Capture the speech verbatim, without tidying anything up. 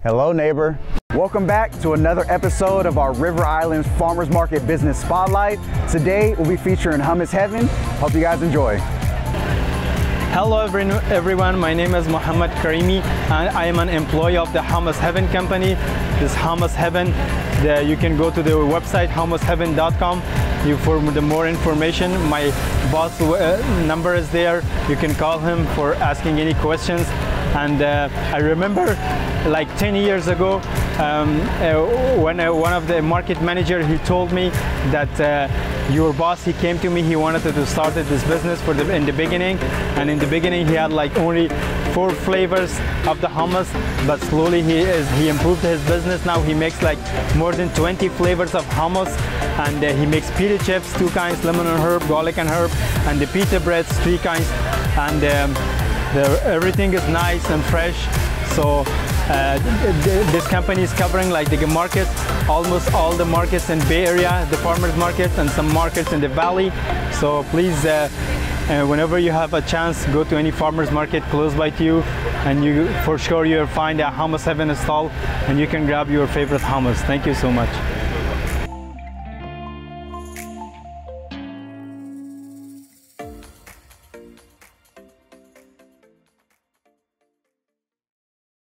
Hello, neighbor. Welcome back to another episode of our River Islands Farmers Market Business Spotlight. Today, we'll be featuring Hummus Heaven. Hope you guys enjoy. Hello everyone, my name is Muhammad Karimi and I am an employee of the Hummus Heaven company. This Hummus Heaven, the, you can go to the website hummus heaven dot com you, for the more information. My boss uh, number is there. You can call him for asking any questions. And uh, I remember like ten years ago um, uh, when uh, one of the market manager, he told me that uh, your boss, he came to me, he wanted to start this business for the, in the beginning, and in the beginning he had like only four flavors of the hummus, but slowly he is he improved his business. Now he makes like more than twenty flavors of hummus, and uh, he makes pita chips, two kinds, lemon and herb, garlic and herb, and the pita breads, three kinds, and um, the, everything is nice and fresh. So uh, this company is covering like the market, almost all the markets in Bay Area, the farmers markets, and some markets in the valley. So please, uh, uh, whenever you have a chance, go to any farmers market close by to you, and you for sure you'll find a Hummus Heaven stall, and you can grab your favorite hummus. Thank you so much.